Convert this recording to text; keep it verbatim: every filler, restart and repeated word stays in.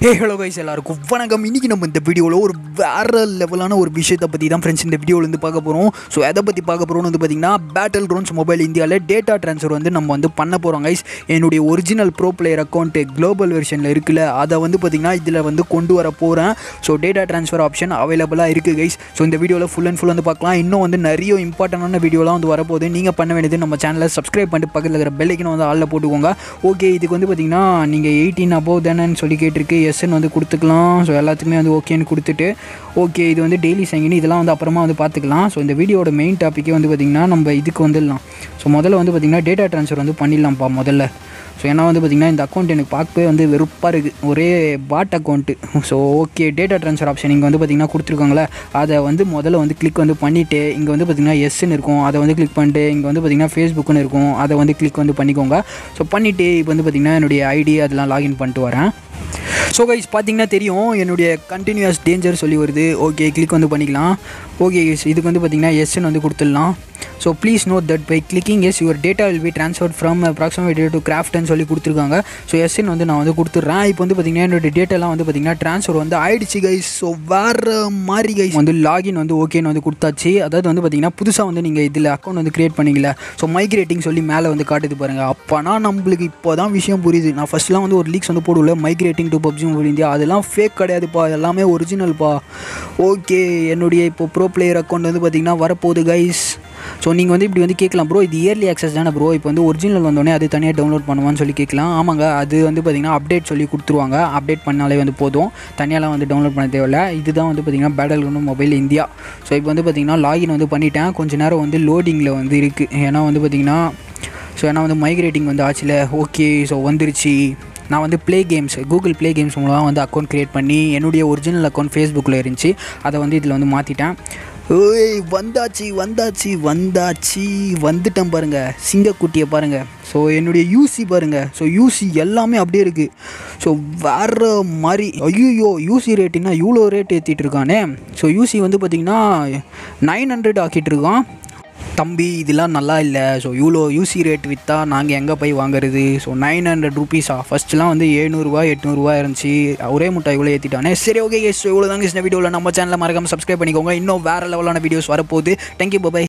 Hey hello guys எல்லாருக்கும் வணக்கம். இன்றைக்கி நம்ம இந்த வீடியோவில் ஒரு வேறு லெவலான ஒரு விஷயத்தை பற்றி தான் ஃப்ரெண்ட்ஸ் இந்த வீடியோவில் வந்து பார்க்க போகிறோம். ஸோ எதை பற்றி பார்க்க போகிறோம்னு வந்து பார்த்திங்கன்னா பேட்டில் கிரவுண்ட்ஸ் மொபைல் இந்தியாவில் டேட்டா ட்ரான்ஸ்ஃபர் வந்து நம்ம வந்து பண்ண போகிறோம் கைஸ். என்னுடைய original pro player account global வெர்ஷனில் இருக்குல்ல, அதை வந்து பார்த்திங்கன்னா இதில் வந்து கொண்டு வர போகிறேன். ஸோ டேட்டா ட்ரான்ஸ்ஃபர் ஆப்ஷன் அவைலபிளாக இருக்குது கைஸ். ஸோ இந்த வீடியோவில் ஃபுல் அண்ட் ஃபுல் வந்து பார்க்கலாம். இன்னும் வந்து நிறைய இம்பார்ட்டண்டான வீடியோலாம் வந்து வரப்போகுது. நீங்கள் பண்ண வேண்டியது நம்ம சேனலை சப்ஸ்கிரைப் பண்ணிட்டு பக்கத்தில் இருக்கிற பெல் ஐக்கனை வந்து ஆளில் போட்டுக்கோங்க. ஓகே, இதுக்கு வந்து பார்த்திங்கன்னா நீங்கள் எயிட்டீன் அபோவ் தானேன்னு சொல்லி கேட்டிருக்கு. எஸ்ன்னு வந்து கொடுத்துக்கலாம். ஸோ எல்லாத்துக்குமே வந்து ஓகேன்னு கொடுத்துட்டு ஓகே இது வந்து டெய்லி சைன் இதெல்லாம் வந்து அப்புறமா வந்து பார்த்துக்கலாம். ஸோ இந்த வீடியோட மெயின் டாப்பிக்கே வந்து பார்த்திங்கன்னா நம்ம இதுக்கு வந்துடலாம். ஸோ முதல்ல வந்து பார்த்திங்கன்னா டேட்டா ட்ரான்ஸ்ஃபர் வந்து பண்ணிடலாம்ப்பா முதல்ல. ஸோ ஏன்னா வந்து பார்த்திங்கன்னா இந்த அக்கௌண்ட் எனக்கு பார்க்கவே வந்து வெறுப்பாக இருக்குது, ஒரே bot account. So okay data transfer option இங்கே வந்து பார்த்திங்கன்னா கொடுத்துருக்காங்களே, அதை வந்து முதல்ல வந்து கிளிக் வந்து பண்ணிவிட்டு இங்கே வந்து பார்த்திங்கன்னா எஸ்ன்னு இருக்கும், அதை வந்து கிளிக் பண்ணிட்டு இங்கே வந்து பார்த்திங்கன்னா ஃபேஸ்புக்குன்னு இருக்கும், அதை வந்து கிளிக் வந்து பண்ணிக்கோங்க. ஸோ பண்ணிவிட்டு இப்போ வந்து பார்த்திங்கன்னா என்னுடைய ஐடி அதெல்லாம் லாகின் பண்ணிட்டு வரேன். ஸோ கைஸ் பார்த்தீங்கன்னா தெரியும் என்னுடைய கண்டினியூஸ் டேஞ்சர் சொல்லி வருது. ஓகே கிளிக் வந்து பண்ணிக்கலாம். ஓகே இதுக்கு வந்து பார்த்திங்கன்னா எஸ்ன்னு வந்து கொடுத்துடலாம். So please note that by clicking yes your data will be transfer from approximate to கிராஃப்ட்னு சொல்லி கொடுத்துருக்காங்க. ஸோ எஸ்ன்னு வந்து நான் வந்து கொடுத்துட்றேன். இப்போ வந்து பார்த்திங்கன்னா என்னோடய டேட்டாலாம் வந்து பார்த்திங்கன்னா ட்ரான்ஸ்ஃபர் வந்து ஆயிடுச்சு கைஸ். ஸோ வேறு மாதிரி கைஸ் வந்து லாகின் வந்து ஓகேன்னு வந்து கொடுத்தாச்சு. அதாவது வந்து பார்த்திங்கன்னா புதுசாக வந்து நீங்கள் இதில் அக்கௌண்ட் வந்து க்ரியேட் பண்ணிக்கல. ஸோ மைக்ரேட்டிங் சொல்லி மேலே வந்து காட்டுது பாருங்கள். அப்போனா நம்மளுக்கு இப்போ தான் விஷயம் புரியுது. நான் ஃபஸ்ட்லாம் வந்து ஒரு லீக்ஸ் வந்து போடுவில்ல migrating to PUBG mobile India, அதெல்லாம் ஃபேக் கிடையாதுப்பா, எல்லாமே ஒரிஜினல்ப்பா. ஓகே என்னுடைய இப்போ ப்ரோ பிளேயர் அக்கௌண்ட் வந்து பார்த்திங்கன்னா வரப்போகுது கைஸ். ஸோ நீங்கள் வந்து இப்படி வந்து கேட்கலாம், ப்ரோ இது இயர்லி ஆக்சஸ் தானே ப்ரோ, இப்போ வந்து ஒரிஜினல் வந்தோடனே அது தனியாக டவுன்லோட் பண்ணுவான்னு சொல்லி கேட்கலாம். ஆமாங்க, அது வந்து பார்த்திங்கன்னா அப்டேட் சொல்லி கொடுத்துருவாங்க. அப்டேட் பண்ணாலே வந்து போதும், தனியாலாம் வந்து டவுன்லோட் பண்ண தேவையில்லை. இதுதான் வந்து பார்த்திங்கன்னா Battlegrounds mobile India. So இப்போ வந்து பார்த்திங்கன்னா லாகின் வந்து பண்ணிட்டேன். கொஞ்சம் நேரம் வந்து லோடிங்கில் வந்து இருக்குது. ஏன்னா வந்து பார்த்திங்கன்னா ஸோ ஏன்னா வந்து மைக்ரேட்டிங் வந்து ஆச்சுல. ஓகே ஸோ வந்துருச்சு. நான் வந்து play games Google play games மூலமாக வந்து அக்கௌண்ட் க்ரியேட் பண்ணி என்னுடைய ஒரிஜினல் அக்கௌண்ட் ஃபேஸ்புக்கில் இருந்துச்சு, அதை வந்து இதில் வந்து மாற்றிட்டேன். ஓய் வந்தாச்சு வந்தாச்சு வந்தாச்சு வந்துட்டேன் பாருங்கள், சிங்கக்குட்டியை பாருங்கள். ஸோ என்னுடைய யூசி பாருங்கள். ஸோ யூசி எல்லாமே அப்படியே இருக்குது. ஸோ வேறு மாதிரி ஐயோ யூசி ரேட்டுன்னா இவ்வளோ ரேட் ஏற்றிட்டு இருக்கானே. ஸோ யூசி வந்து பார்த்திங்கன்னா நைன் ஹண்ட்ரட் ஆக்கிட்டு இருக்கான். தம்பி இதெல்லாம் நல்லா இல்லை. ஸோ இவ்வளோ யூசி ரேட் விற்றா நாங்கள் எங்கே போய் வாங்குறது? ஸோ நைன் ஹண்ட்ரட் ருபீஸா ஃபஸ்ட்டுலாம் வந்து எழுநூறுவா எட்நூறுவா இருந்துச்சு, ஒரே முட்டை இவ்வளோ ஏற்றிட்டானே. சரி ஓகே ஸோ இவ்வளோ தாங்க இந்த வீடியோவில். நம்ம சேனலில் மறக்காமல் சப்ஸ்கிரைப் பண்ணிக்கோங்க. இன்னும் வேறு லெவலான வீடியோஸ் வரப்போகுது. தேங்க்யூ பாய்.